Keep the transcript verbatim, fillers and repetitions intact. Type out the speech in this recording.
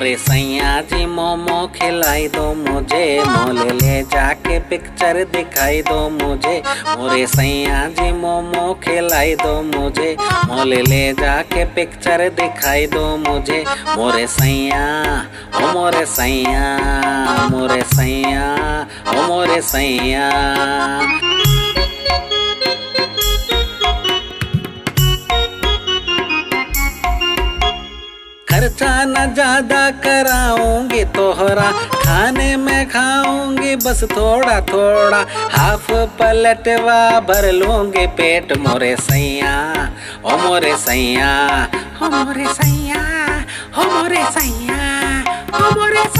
मोरे सैया जी मोमो खिलाई दो मुझे, मॉल ले जाके पिक्चर दिखाई दो मुझे। मोरे सैया जी मोमो खिलाई दो मुझे, मॉल ले जाके पिक्चर दिखाई दो मुझे। मोरे सैया ओ मोरे सैया, मोरे सैया ओ मोरे सैया। खर्चा न ज्यादा कराऊंगी तोहरा, खाने में खाऊंगी बस थोड़ा थोड़ा। हाफ पलटवा भर लूंगी पेट मोरे सैया ओ मोरे सैया, ओ मोरे सैया, ओ मोरे सैया, ओ मोरे